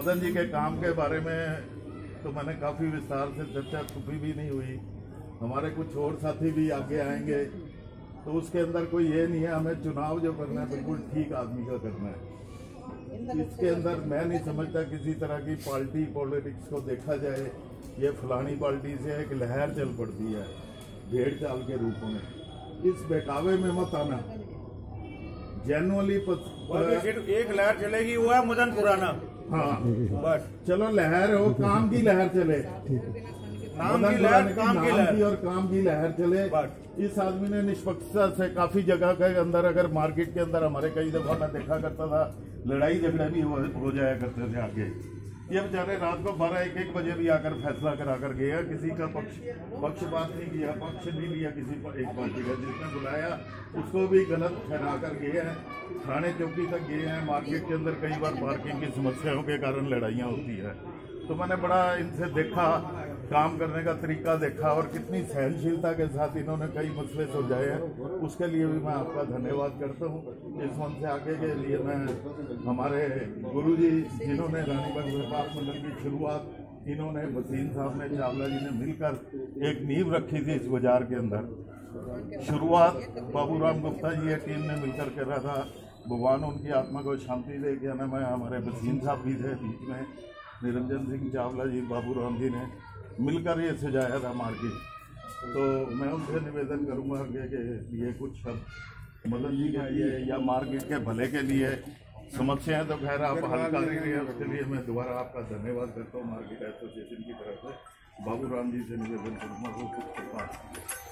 मदन जी के काम के बारे में तो मैंने काफ़ी विस्तार से चर्चा कभी भी नहीं हुई। हमारे कुछ और साथी भी आगे आएंगे, तो उसके अंदर कोई ये नहीं है। हमें चुनाव जो करना है बिल्कुल ठीक आदमी का करना है। इसके अंदर मैं नहीं समझता किसी तरह की पार्टी पॉलिटिक्स को देखा जाए। ये फलानी पार्टी से एक लहर चल पड़ती है भेड़ चाल के रूप में, इस बहकावे में मत आना। जेनुअली सिर्फ एक लहर चलेगी, वो है मदन खुराना। हाँ बस चलो लहर हो, काम की लहर चले, नाम की लहर, काम की लहर और काम की लहर चले। इस आदमी ने निष्पक्षता से काफी जगह के अंदर, अगर मार्केट के अंदर हमारे कई दफा मैं देखा करता था, लड़ाई झगड़े भी हो जाया करते थे आगे। ये बेचारे रात को 12-1 बजे भी आकर फैसला करा कर गए। किसी का पक्षपात नहीं किया, पक्ष नहीं लिया किसी एक पार्टी का। जिसने बुलाया उसको भी गलत ठहरा कर गए हैं। थाने चौकी तक गए हैं। मार्केट के अंदर कई बार पार्किंग की समस्याओं के कारण लड़ाइयाँ होती है। तो मैंने बड़ा इनसे देखा, काम करने का तरीका देखा और कितनी सहनशीलता के साथ इन्होंने कई मसले सुलझाए हैं। उसके लिए भी मैं आपका धन्यवाद करता हूँ। इस मन से आगे के लिए मैं हमारे गुरुजी जिन्होंने रानीबाग व्यापार मंडल की शुरुआत इन्होंने वसीम साहब ने, चावला जी ने मिलकर एक नींव रखी थी इस बाजार के अंदर। शुरुआत बाबूराम गुप्ता जी की टीम ने मिलकर करा था। भगवान उनकी आत्मा को शांति दे। क्या नाम है, हमारे वसीम साहब भी थे बीच में, निरंजन सिंह चावला जी, बाबूराम जी ने मिलकर ये सजाया था मार्केट। तो मैं उनसे निवेदन करूंगा कि ये कुछ शब्द मदन जी के लिए या मार्केट के भले के लिए, समस्याएं तो खैर आप हल कर रही हैं, उसके लिए मैं दोबारा आपका धन्यवाद करता हूँ। मार्केट एसोसिएशन की तरफ से बाबूराम जी से निवेदन करूँगा वो कुछ